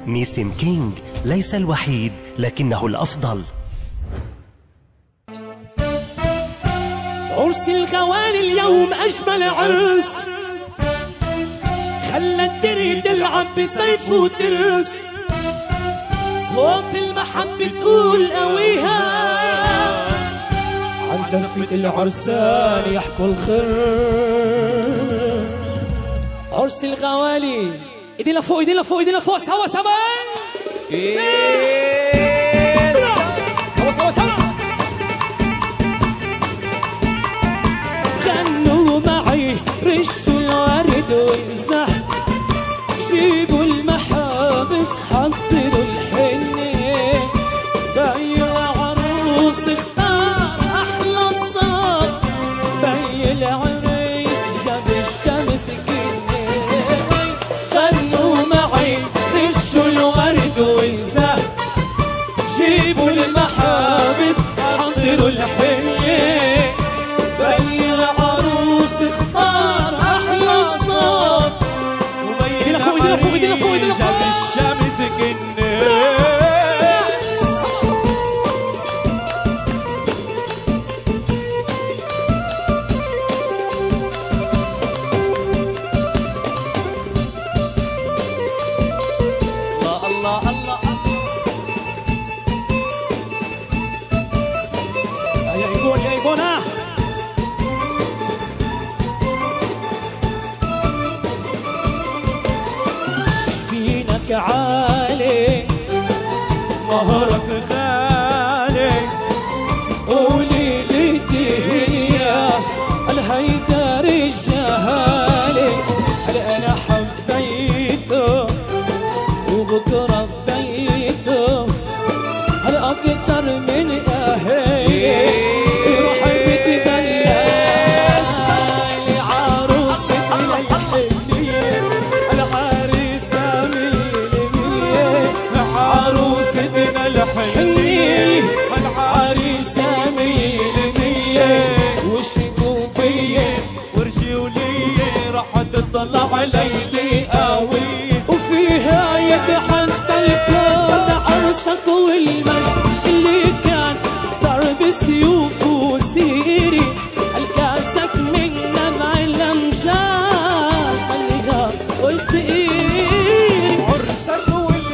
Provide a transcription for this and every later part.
نيسم كينج ليس الوحيد لكنه الأفضل. عرس الغوالي اليوم أجمل عرس، خلى الدري تلعب بسيف وترس، صوت المحبة تقول قويها، عن زفة العرسان يحكوا الخرس. عرس الغوالي ايدينا فوق ايدينا فوق ايدينا فوق، سوا سوا سوا سوا سوا. غنوا معي رشوا الورد والزهر، جيبوا المحابس حضروا الحنة، بي العروس اختار أحلى الصوت، بي العريس جاب الشمس كنة. غنوا معي رشوا الورد والزهر، جيبوا المحابس حضروا الحنة، بي العروس اختار أحلى الصوت، وبي العريس جاب الشمس كنة. عالي مهرك غالي، قولي لي تهنية الهيدر الجهالي، هل أنا حبيته وبكرة بديته، هل أكتر من أهلي روح بتدلع عروستنا الحنية، العريسة عروستنا الحنية، العريسة ميلمية، وشكوفية ورجولية، راح تطلع ليلي قوية، وفيها يد حتى الكون عرسك والمجد اللي كان ضرب سيوف وسيري، الكاسك من نبع الأمجاد خليها وسيري، عرسك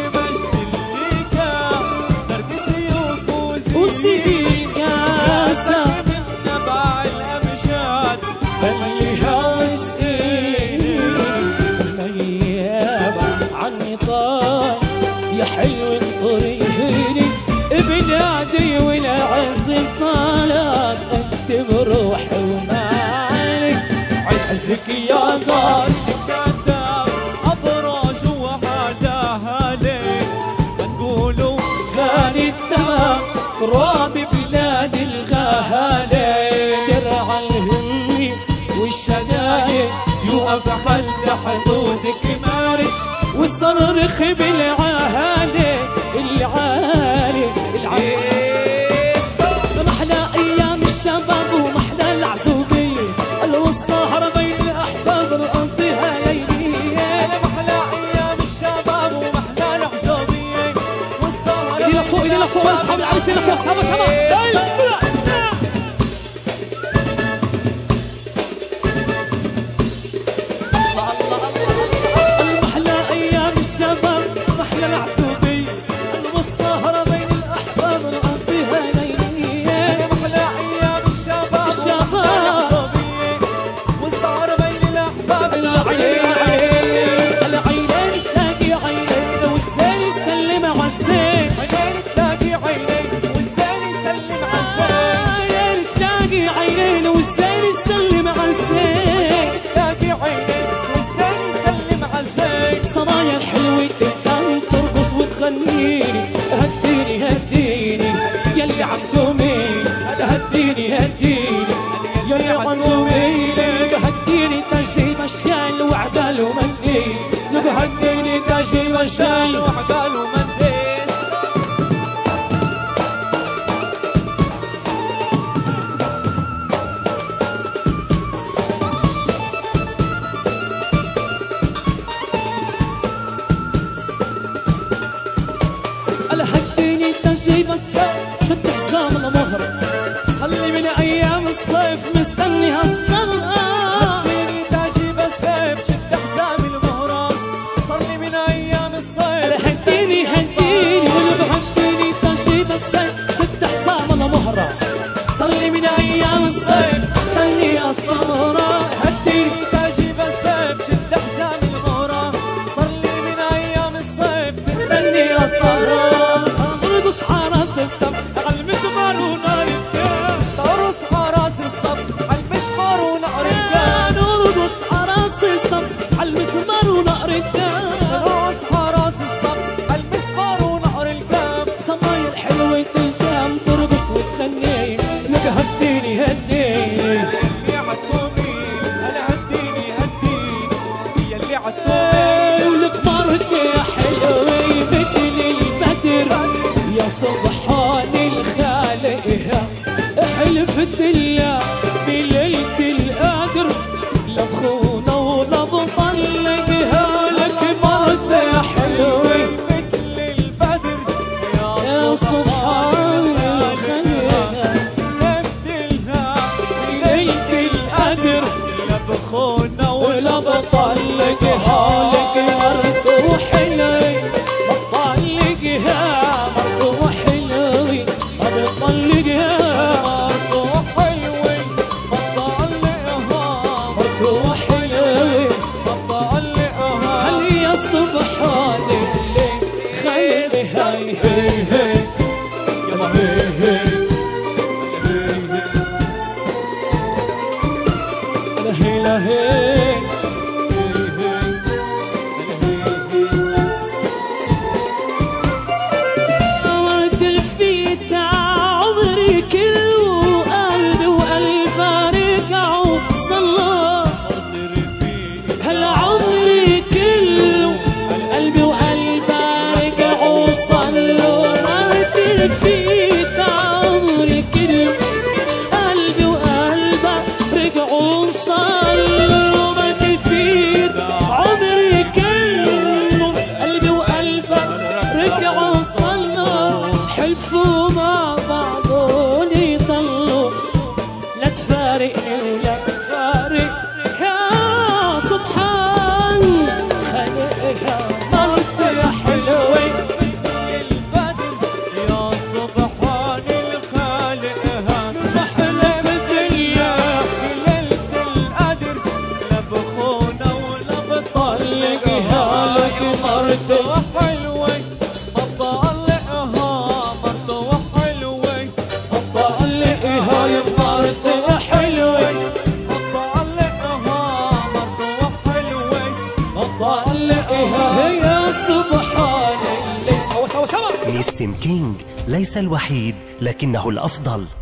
وسيري كاسة من نبع الأمجاد خليها وسيري، ميابة عني طال يا حلو انطريني، بلادي والعز طالت اكتب روحي ومالي، عزك يا غالي كتاب ابراج وحداها ليل، بنقولوا غالي الدم تراب بلاد الغهالة، درع الهمي والشدايد يوقف خلف حدودك مارد، والصرخ بالعهالة العالي محلى أيام الشباب ومحلى العزوبية، والسهر بين الأحباب نقضيها ليلية، محلى أيام الشباب ومحلى العزوبية، والسهر إيدينا فوق إيدينا فوق أصحاب العريس إيدينا فوق سوا سوا. المحلى أيام الشباب محلى العزوبية، والسهرة بين الأحباب نقضيها ليلية، محلى أيام الشباب والعزوبية، والسهرة بين الأحباب العينين تلاقي عينين والزين يسلم عالزين، عينين تلاقي عينين والزين يسلم عالزين، تلاقي عينين والزين يسلم عالزين، تلاقي عينين والزين يسلم عالزين، صبايا الحلوة تقدر ترقص وتغنيني، هديني هديني يلي عم تميلي، هديني هديني يلي عم تميلي، هديني تاجي مشال وعقال ومنديل، هديني تاجي مشال وعقال ومنديل. جيب السيف شد حزام المهر صلي من ايام الصيف مستني هالسنة هديني تجيب السيف شد حزام المهرة صلي من ايام الصيف هديني هديني تجيب السيف شد حزام المهر صلي من ايام الصيف مستني السمرة هديني تجيب السيف شد حزام المهرة صلي من ايام الصيف مستني السمرة ارقص عراس السم على المسمار ونار الدم ترقص عراس الصف على المسمار ونقر الدم نرقص عراس السم على المسمار ونار الدم ترقص عراس الصف على المسمار ونقر الدم صمايل حلوة الدم ترقص وتغني لك هديني هديني اللي عالتومي انا هديني هي اللي عالتومي ولك مرتي حلوة مثل البدر يا سبحان الخالق حلفت الله بليلة القدر لا بخونة ولا بطلقها لك مرتي حلوة مثل البدر يا سبحان الخالق نبدلها بليلة القدر لا بخونة ولا بطلقها لك مرته حلوة بطلقها مرته حلوة بطلقها مرته حلوة بطلقها مرته حلوة بطلقها هل يا سبحان اللي خلقها هي هي يلا هي هي لهي لهي عمرت الفيت عمري كله قلبي وقلبي رجعوا صلى هلا عمري كله قلبي وقلبي رجعوا صلوا عمرت الفيت عمري كله قلبي وقلبي رجعوا صلوا عمرت الفيت عمري كله قلبي وقلبي رجعوا صلوا حلفوا مع بعضهم يضلوا لا تفارقني ولا تفارق يا سبحان خلقها مرت يا حلوة البدر يا سبحان الخالقها حلفت الله ليلة القدر لا بخونة ولا طلقها لك مرت حلوة بطلقها مرته حلوة طلقها يا مرت حلوة بطلقها مرته حلوة طلقها هي سبحان اللي سوا نيسم كينج ليس الوحيد لكنه الأفضل.